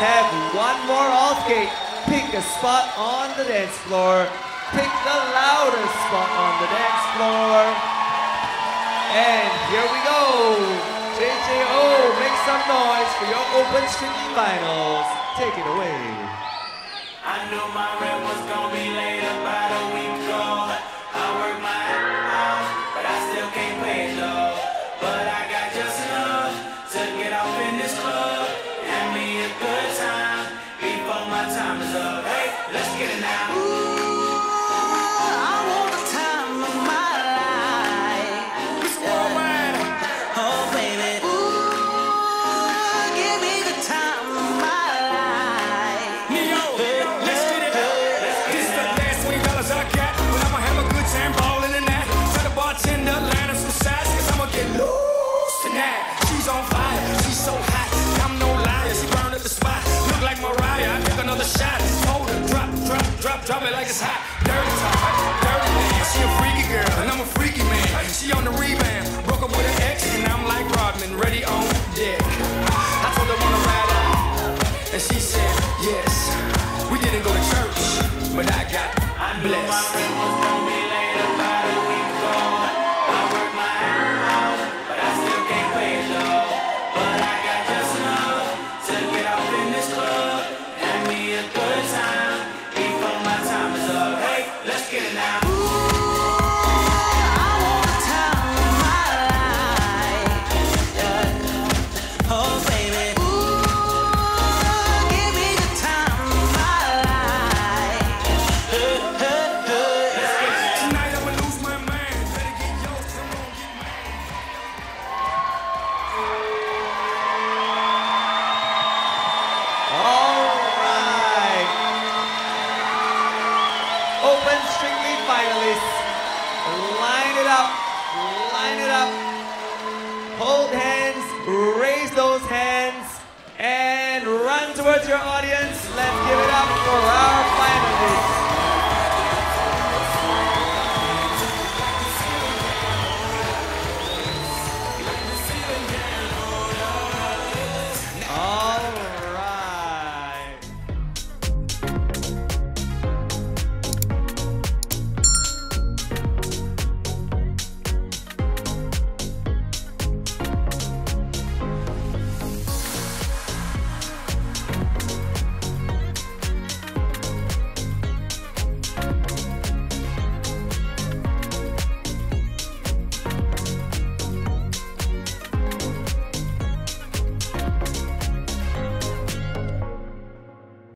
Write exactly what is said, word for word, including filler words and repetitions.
have one more all skate. Pick a spot on the dance floor. Pick the loudest spot on the dance floor. And here we go. J J O, make some noise for your Open Strictly Finals. Take it away. I knew my rent was gonna be late about a week ago. I work my ass off, but I still can't pay it though. But I got just enough to get off in this club. Have me a good time before my time is up. Hey, let's get it now. She's on fire, she's so hot, I'm no liar, she burned up the spot. Look like Mariah, I took another shot. Hold her, drop, drop, drop, drop it like it's hot. Dirty talk, dirty man, she a freaky girl, and I'm a freaky man. She on the rebound, broke up with an ex, and I'm like Rodman, ready on deck. I told her wanna ride out, and she said yes. We didn't go to church, but I got I knew my blessed. rent was gonna be late about a week ago. I work my ass off, but I still can't pay it though. But I got just enough to get off in this club. Have me a good time before my time is up. Hey, let's get it now. Open Strictly finalists, line it up, line it up, hold hands, raise those hands, and run towards your audience. Let's give it up for our finalists.